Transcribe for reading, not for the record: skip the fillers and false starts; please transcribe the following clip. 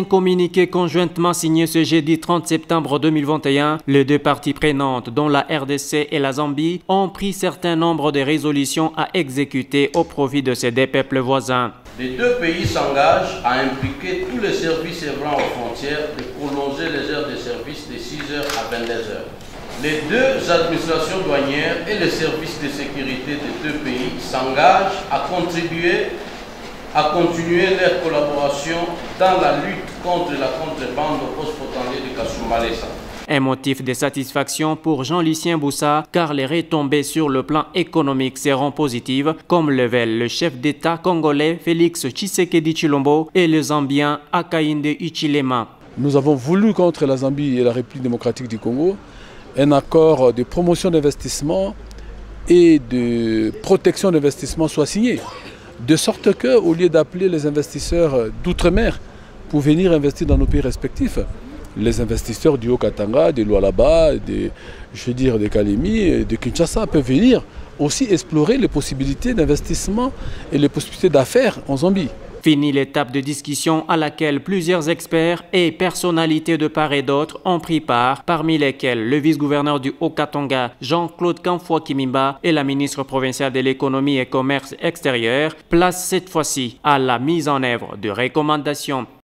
communiqué conjointement signé ce jeudi 30 septembre 2021, les deux parties prenantes, dont la RDC et la Zambie, ont pris certain nombre de résolutions à exécuter au profit de ces deux peuples voisins. Les deux pays s'engagent à impliquer tous les services œuvrant aux frontières de prolonger les heures de service de 6h à 22h. Les deux administrations douanières et les services de sécurité des deux pays s'engagent à continuer leur collaboration dans la lutte contre la contrebande au poste frontalier de Kasumbalesa. Un motif de satisfaction pour Jean-Lucien Boussa, car les retombées sur le plan économique seront positives, comme le veulent le chef d'État congolais Félix Tshisekedi Tshilombo et le Zambien Hakainde Hichilema. Nous avons voulu, contre la Zambie et la République démocratique du Congo, un accord de promotion d'investissement et de protection d'investissement soit signé. De sorte qu'au lieu d'appeler les investisseurs d'outre-mer pour venir investir dans nos pays respectifs, les investisseurs du Haut-Katanga, de Lualaba, de Kalemi, de Kinshasa peuvent venir aussi explorer les possibilités d'investissement et les possibilités d'affaires en Zambie. Fini l'étape de discussion à laquelle plusieurs experts et personnalités de part et d'autre ont pris part, parmi lesquels le vice-gouverneur du Haut-Katanga, Jean-Claude Kamfwa Kimimba, et la ministre provinciale de l'économie et commerce extérieur, place cette fois-ci à la mise en œuvre de recommandations.